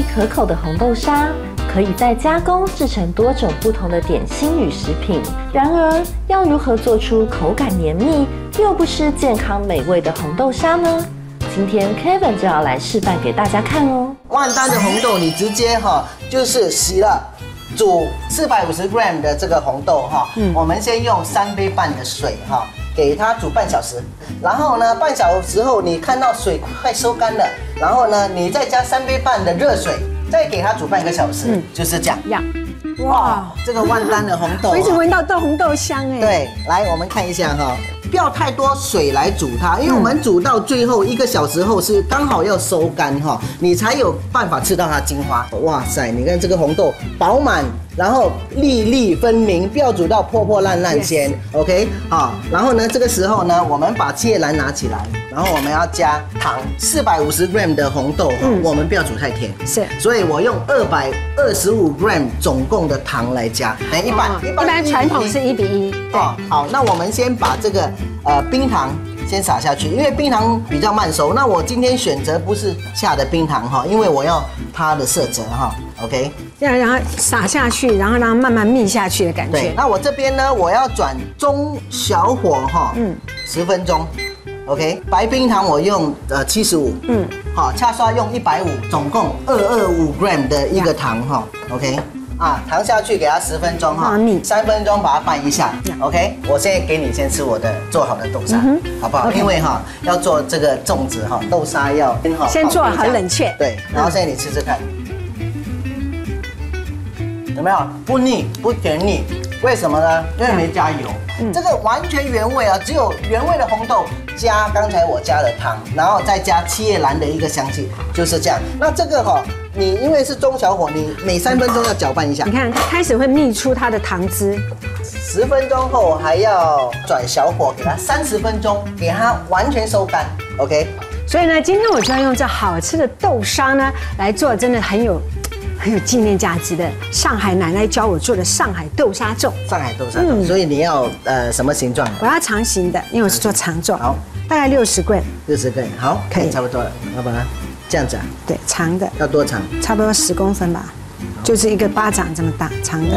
可口的红豆沙，可以再加工制成多种不同的点心与食品。然而，要如何做出口感绵密又不失健康美味的红豆沙呢？今天 Kevin 就要来示范给大家看哦。 万丹的红豆，你直接就是洗了，煮450 gram 的这个红豆我们先用3杯半的水给它煮半小时，然后呢，半小时后你看到水快收干了，然后呢，你再加3杯半的热水，再给它煮半个小时，就是这样。哇，这个万丹的红豆， 我一直闻到红豆香哎。 对，来我们看一下不要太多水来煮它，因为我们煮到最后1个小时后是刚好要收干你才有办法吃到它精华。哇塞，你看这个红豆饱满，然后粒粒分明，不要煮到破破烂烂先。OK， 好，然后呢，这个时候呢，我们把七叶兰拿起来，然后我们要加糖，450 gram 的红豆我们不要煮太甜， 是， 所以我用225 gram 总共的糖来加，一般传统是1比1。 好，那我们先把这个冰糖先撒下去，因为冰糖比较慢熟。那我今天选择不是下的冰糖因为我要它的色泽OK， 这样让它撒下去，然后让它慢慢密下去的感觉。 对，那我这边呢，我要转中小火10分钟。OK， 白冰糖我用75，好，恰刷用150，总共225 gram 的一个糖OK。糖下去给它10分钟3分钟把它拌一下 ，OK。我现在给你先吃我的做好的豆沙，好不好？因为要做这个粽子豆沙要先做好冷却， 对。然后现在你吃吃看，有没有？不腻不甜腻，为什么呢？因为没加油，这个完全原味只有原味的红豆加刚才我加的糖，然后再加七叶兰的一个香气，就是这样。那这个你因为是中小火，你每3分钟要搅拌一下。 你看它开始会泌出它的糖汁 ，10分钟后还要转小火，给它30分钟，给它完全收干。OK。 所以呢，今天我就要用这好吃的豆沙呢来做，真的很有纪念价值的上海奶奶教我做的上海豆沙粽。 上海豆沙粽，所以你要什么形状？ 我要长形的，因为我是做长粽。好，大概60 gram。 60 gram， 好，可以差不多了。要把它这样子对，长的。 要多长？ 差不多10公分吧，就是一个巴掌这么大，长的。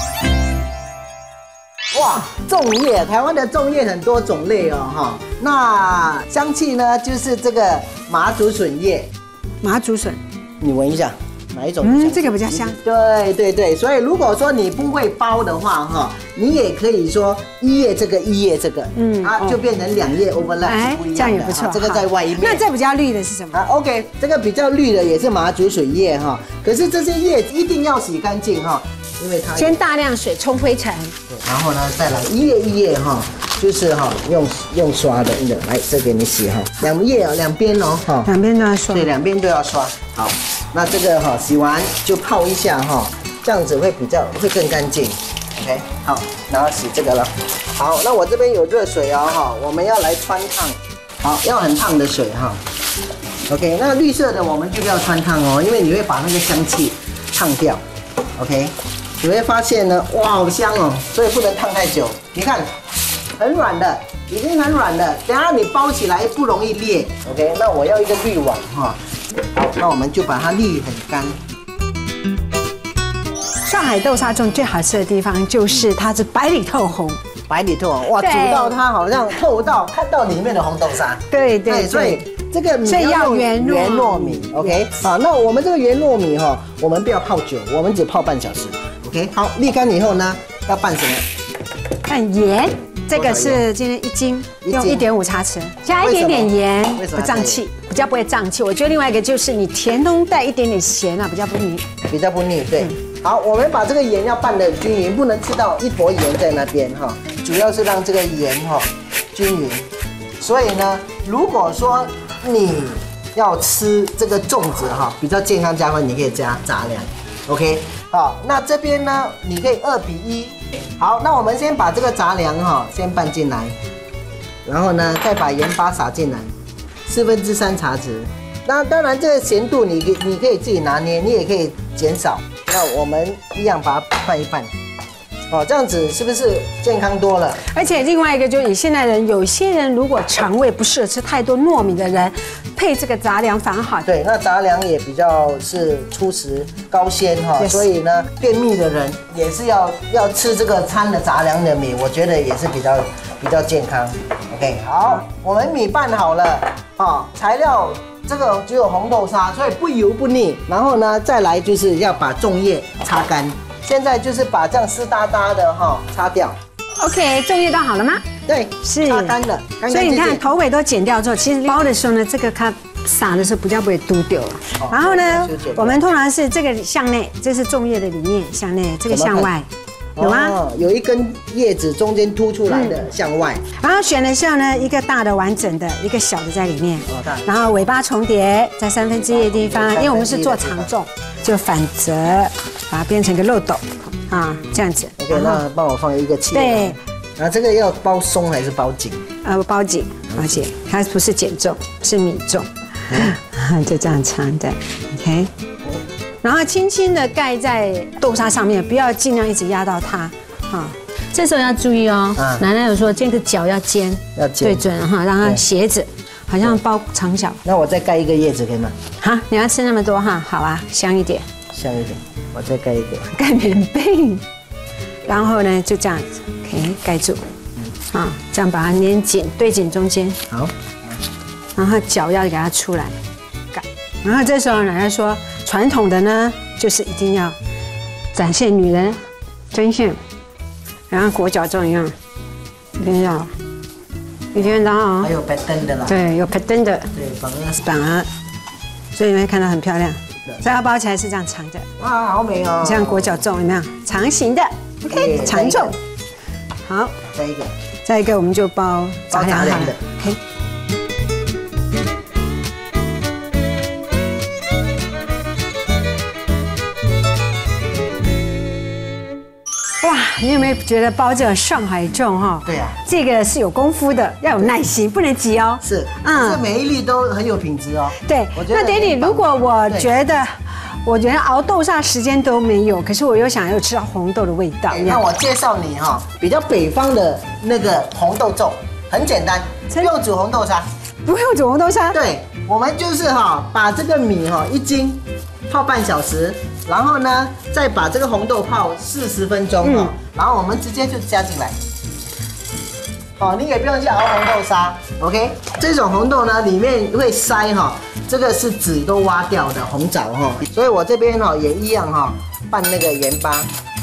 哇，粽叶，台湾的粽叶很多种类那香气呢，就是这个麻竹笋叶。麻竹笋，你闻一下。哪一种？ 这个比较香。 对，所以如果说你不会包的话你也可以说一叶这个一叶这个，就变成2叶 overlap 是不一样的， 这样也不错。 这个在外面。 那这比较绿的是什么 ？OK， 这个比较绿的也是麻竹笋叶可是这些叶一定要洗干净因为它先大量水冲灰尘。 对，然后呢再来一叶一叶就是用刷的，来这给你洗2叶两边两边都要刷。 对，两边都要刷。好。那这个洗完就泡一下这样子会更干净。OK， 好，然后洗这个了。好，那我这边有热水我们要来汆烫。好，要很烫的水OK， 那绿色的我们就不要汆烫因为你会把那个香气烫掉。OK， 你会发现呢，哇，好香所以不能烫太久。你看，很软的，已经很软了，等下你包起来不容易裂。OK， 那我要一个滤网好，那我们就把它沥很干。 上海豆沙粽最好吃的地方就是它是白里透红， 白里透红，哇，煮到它好像透到看到里面的红豆沙。对，所以这个米要用圆糯米。OK， 好，那我们这个圆糯米我们不要泡久，我们只泡半小时。OK， 好，沥干以后呢，要拌什么？ 拌盐。这个是今天1斤，用1.5茶匙，加一点点盐，不胀气，比较不会胀气。我觉得另外一个就是你甜中带一点点咸比较不腻， 对。好，我们把这个盐要拌得均匀，不能吃到一坨盐在那边主要是让这个盐均匀。所以呢，如果说你要吃这个粽子比较健康加分，你可以加杂粮。OK， 好，那这边呢，你可以2比1。好，那我们先把这个杂粮先拌进来，然后呢再把盐巴撒进来，3/4茶匙。那当然这个咸度你可以自己拿捏，你也可以减少。那我们一样把它拌一拌。这样子是不是健康多了？ 而且另外一个就是你现在有些人如果肠胃不适合吃太多糯米的人， 配这个杂粮反而好。 对，那杂粮也比较是粗食高纤哈，所以呢，便秘的人也是要吃这个掺了杂粮的米，我觉得也是比较健康。OK， 好，我们米拌好了，材料这个只有红豆沙，所以不油不腻。然后呢，再来就是要把粽叶擦干。现在就是把这样湿哒哒的擦掉。 OK， 粽叶倒好了吗？ 对，是擦干了。 所以你看头尾都剪掉之后，其实包的时候呢，这个它撒的时候比较不会嘟丢了。然后呢，我们通常是这个向内，这是粽叶的里面向内，这个向外。有吗？ 有一根叶子中间凸出来的向外， 然后选的时候呢，一个大的完整的，一个小的在里面，然后尾巴重叠在1/3的地方，因为我们是做长粽，就反折，把它变成一个漏斗啊，这样子。 OK， 那帮我放一个气。 对， 然后这个要包松还是包紧？ 包紧，它不是碱粽，是米粽，就这样长的 ，OK。然后轻轻的盖在豆沙上面，不要尽量一直压到它啊。这时候要注意哦，奶奶有说这个角要尖，对准哈，让它斜着，好像包长角。 那我再盖一个叶子可以吗？ 哈，你要吃那么多哈，好啊，香一点， 香一点。我再盖一个， 盖棉被，然后呢就这样子，可以盖住，啊，这样把它粘紧，对紧中间。 好， 然后角要给它出来，盖。然后这时候奶奶说。传统的呢，就是一定要展现女人针线，然后裹脚粽一样，一定要哦。 还有白灯的啦。 对，有白灯的。 对， 反而，所以你会看到很漂亮。所以它包起来是这样长的。 哇，好美哦！ 像裹脚粽有没有？长形的 ，OK， 长粽。好，再一个我们就包杂粮的 ，OK。哇，你有没有觉得包这个上海粽哈？ 对呀， 这个是有功夫的，要有耐心，不能急哦。 是，这每一粒都很有品质哦。 对，那Daddy，如果我觉得熬豆沙时间都没有，可是我又想要吃到红豆的味道， 那我介绍你比较北方的那个红豆粽，很简单，不用煮红豆沙。 不用煮红豆沙？ 对，我们就是把这个米1斤泡半小时。然后呢，再把这个红豆泡40分钟然后我们直接就加进来。你也不用去熬红豆沙 ，OK？ 这种红豆呢，里面会塞这个是籽都挖掉的红枣所以我这边也一样拌那个盐巴。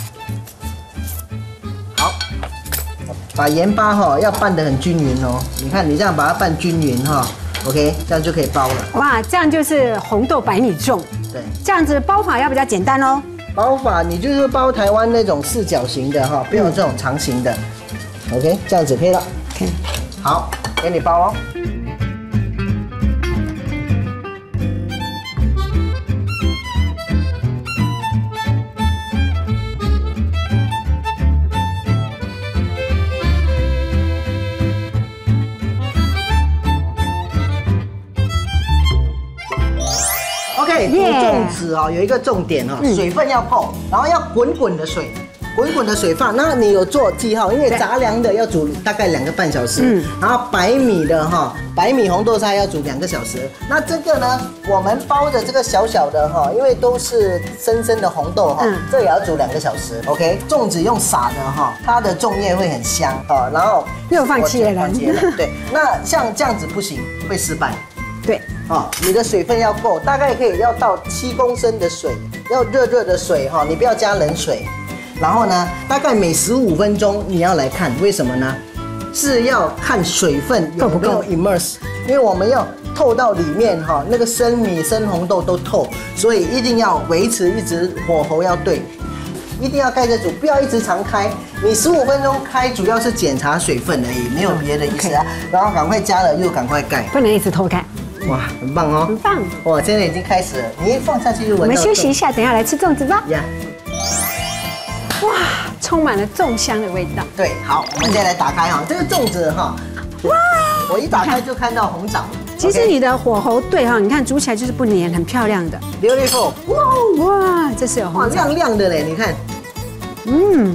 好，把盐巴要拌得很均匀哦。你看，你这样把它拌均匀OK， 这样就可以包了。 哇，这样就是红豆白米粽。 对， 这样子包法要比较简单哦。 包法你就是包台湾那种4角形的不用这种长形的。OK， 这样子可以了。OK， 好，给你包哦。OK， 煮粽子有一个重点水分要够，然后要滚滚的水，放。那你有做记号，因为杂粮的要煮大概2个半小时，然后白米的白米红豆沙要煮2个小时。那这个呢，我们包的这个小小的因为都是深深的红豆这也要煮2个小时。OK， 粽子用撒的它的粽叶会很香然后又放弃了。 对，那像这样子不行，会失败。 对， 你的水分要够，大概可以要到7公升的水，要热的水你不要加冷水。然后呢，大概每15分钟你要来看，为什么呢？是要看水分有没有 immerse， 因为我们要透到里面那个生米、生红豆都透，所以一定要维持一直火候要对，一定要盖着煮，不要一直常开。你15分钟开，主要是检查水分而已，没有别的意思啊。然后赶快加了又赶快盖， 不能一直偷盖。 哇，很棒哦！ 很棒！ 哇，现在已经开始了，你一放下去就闻到。 我们休息一下，等一下来吃粽子吧。呀！哇，充满了粽香的味道。 对，好，我们现在来打开这个粽子哇，我一打开就看到红枣。 其实你的火候对你看煮起来就是不黏，很漂亮的。 Beautiful！ 哇，这是有红枣， 亮亮的嘞，你看。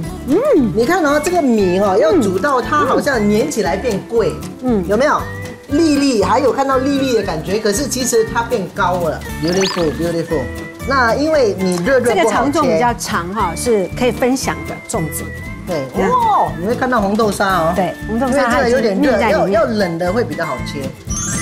你看这个米要煮到它好像粘起来变贵，有没有？ 粒粒，还有看到粒粒的感觉，可是其实它变高了 ，beautiful。那因为你热不好切， 这个长粽比较长哈，是可以分享的粽子。 对，哦，你会看到红豆沙哦。 对，红豆因为这沙它个有点热， 在里面要冷的会比较好切。